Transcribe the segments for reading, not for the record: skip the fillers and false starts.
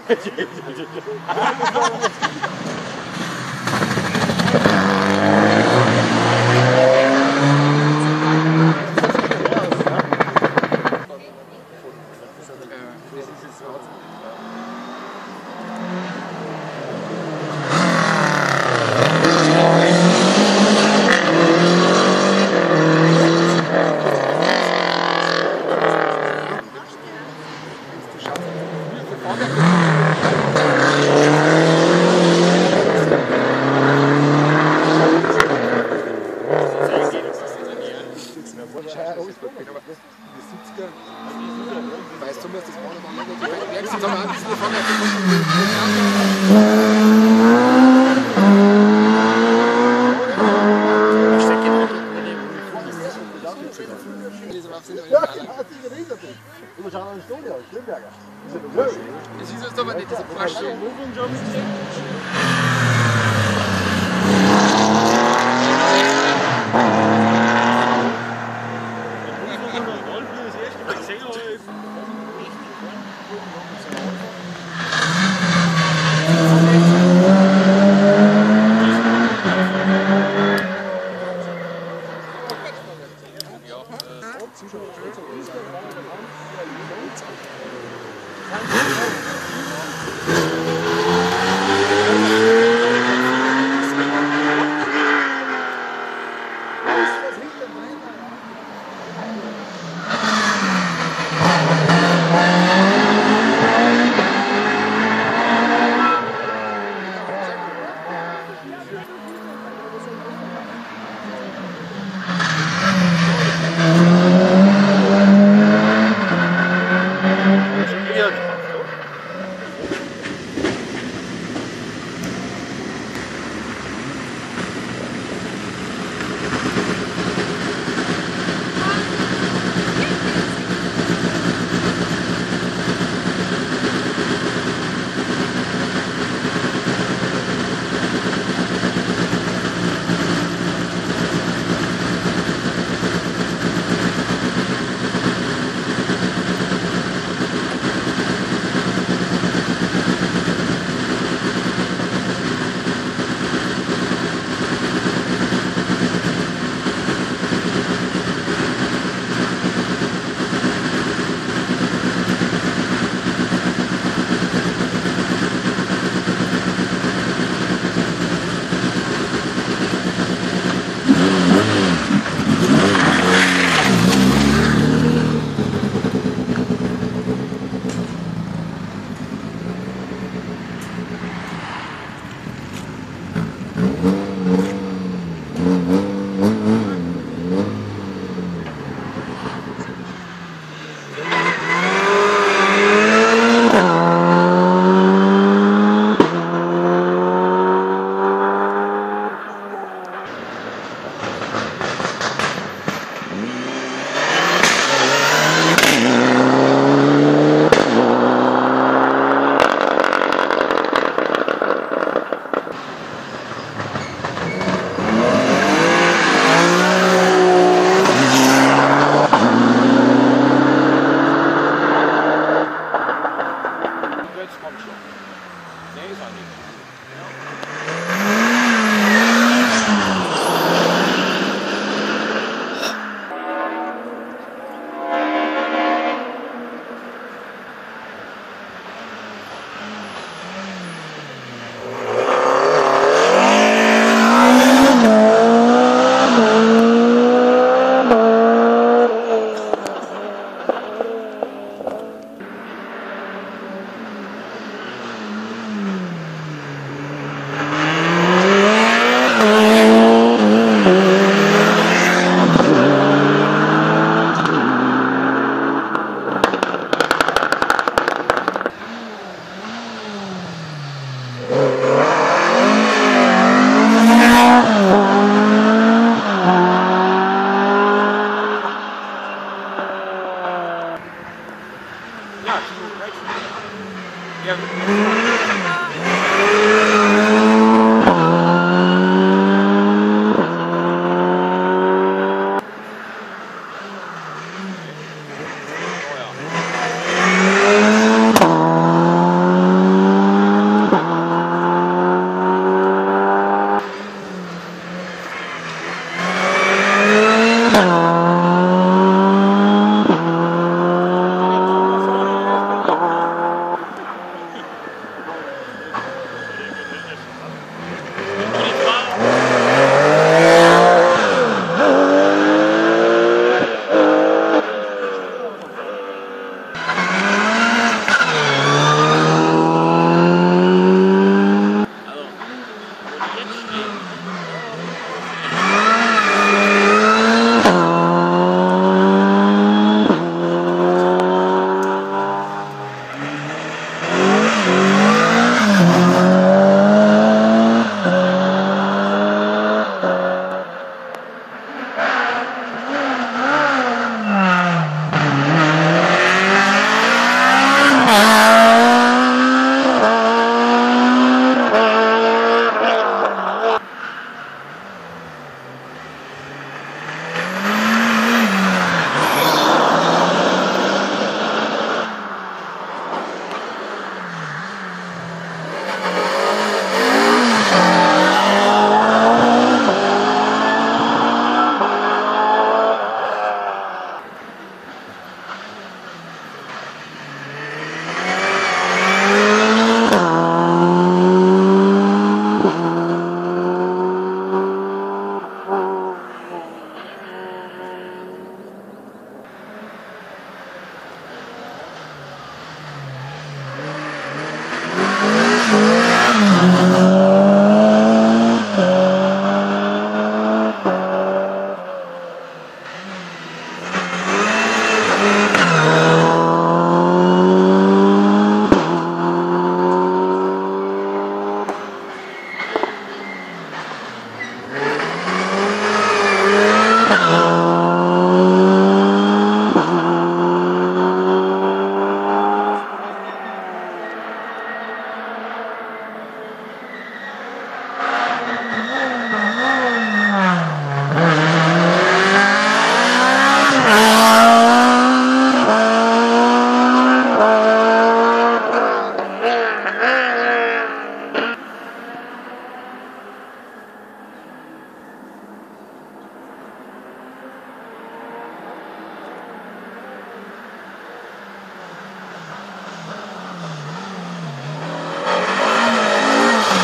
Weißt du, dass das vorne war nicht die Werkstatt, sondern ein bisschen vorne das ist jetzt aber nicht diese Porsche.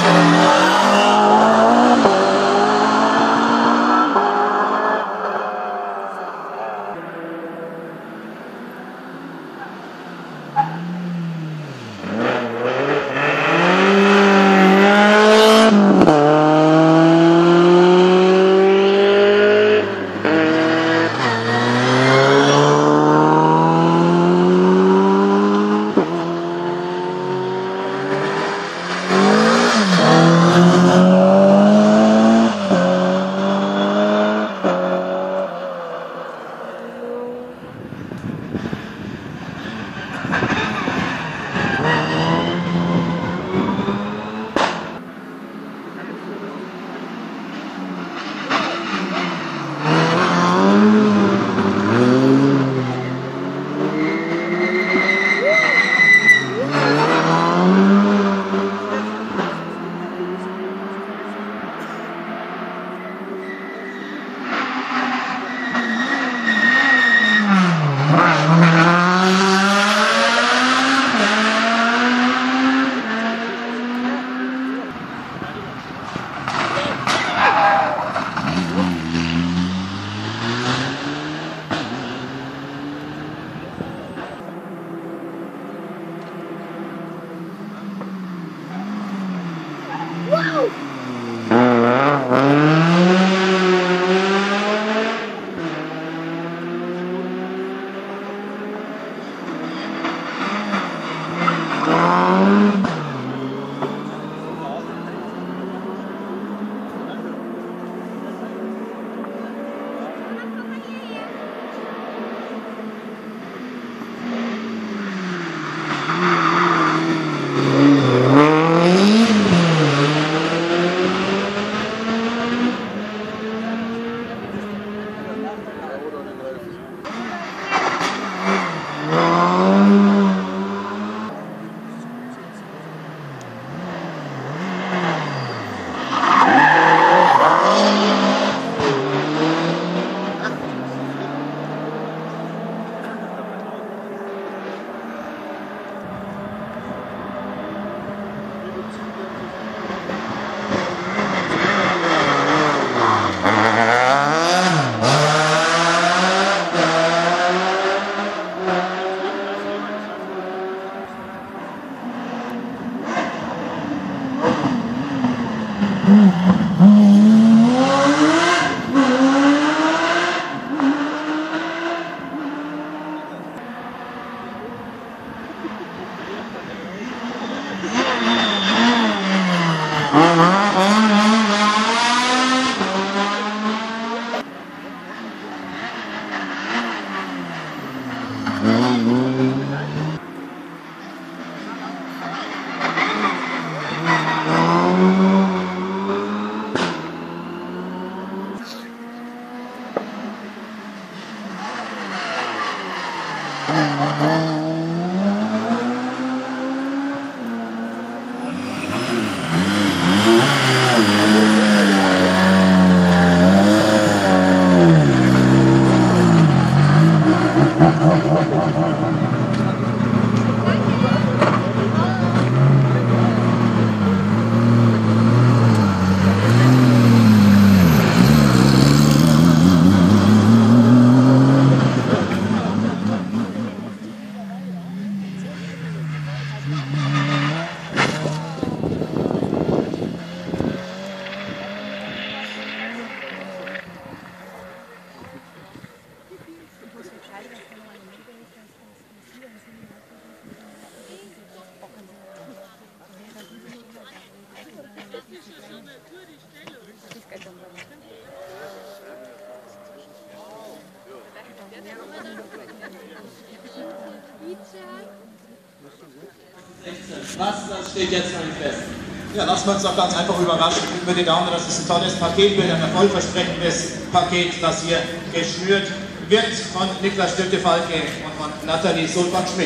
Das steht jetzt noch nicht fest. Ja, lassen wir uns doch ganz einfach überraschen. Ich würde Daumen, dass es ein tolles Paket wird, ein erfolgversprechendes Paket, das hier geschnürt wird von Niklas Stüttefalke und von Nathalie Sultan-Schmidt.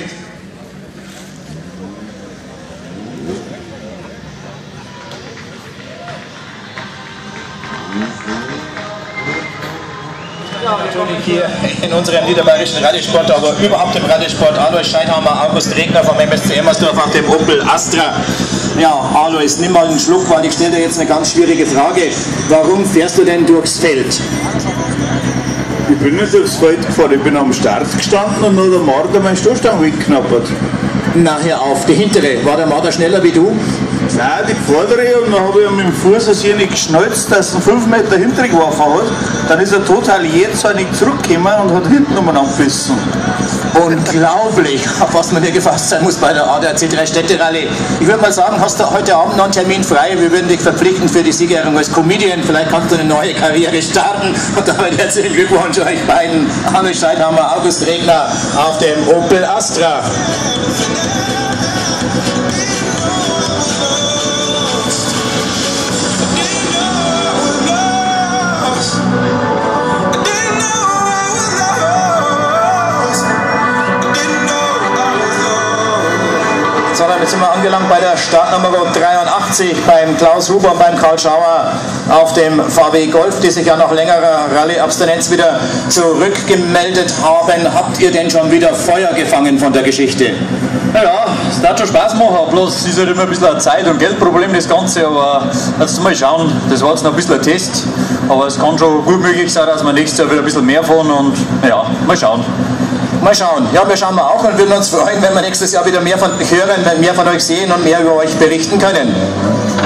Natürlich hier in unserem niederbayerischen Rallye-Sport, aber überhaupt im Rallye-Sport. Alois Scheidhammer, August Regner vom MSC Emmersdorf auf dem Opel Astra. Ja, Alois, nimm mal einen Schluck, weil ich stelle dir jetzt eine ganz schwierige Frage. Warum fährst du denn durchs Feld? Ich bin nicht durchs Feld gefahren, ich bin am Start gestanden und nur der Marder meinen Stoßstangen weggeknappert. Nachher auf, die hintere. War der Marder schneller wie du? Nein, die vordere, und dann habe ich mit dem Fuß aus hier nicht geschnalzt, dass er 5 Meter hinter geworfen hat. Dann ist er total jähzornig zurückgekommen und hat hinten um ihn abgebissen. Unglaublich, auf was man hier gefasst sein muss bei der ADAC 3 Städte Rallye. Ich würde mal sagen, hast du heute Abend noch einen Termin frei? Wir würden dich verpflichten für die Siegerehrung als Comedian. Vielleicht kannst du eine neue Karriere starten. Und damit herzlichen Glückwunsch euch beiden. Alois Scheidhammer, August Regner auf dem Opel Astra. So, damit sind wir angelangt bei der Startnummer 83 beim Klaus Huber und beim Karl Schauer auf dem VW Golf, die sich ja nach längerer Rallye-Abstinenz wieder zurückgemeldet haben. Habt ihr denn schon wieder Feuer gefangen von der Geschichte? Naja, es darf schon Spaß machen, bloß es ist halt immer ein bisschen ein Zeit- und Geldproblem das Ganze, aber jetzt mal schauen, das war jetzt noch ein bisschen ein Test, aber es kann schon gut möglich sein, dass wir nächstes Jahr wieder ein bisschen mehr fahren und ja, mal schauen. Mal schauen. Ja, wir schauen auch und würden uns freuen, wenn wir nächstes Jahr wieder mehr von euch hören, mehr von euch sehen und mehr über euch berichten können.